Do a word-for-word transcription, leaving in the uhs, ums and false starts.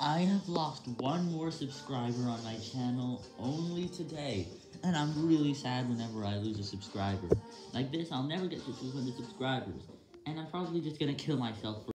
I have lost one more subscriber on my channel only today, and I'm really sad whenever I lose a subscriber. Like this, I'll never get to two hundred subscribers, and I'm probably just gonna kill myself for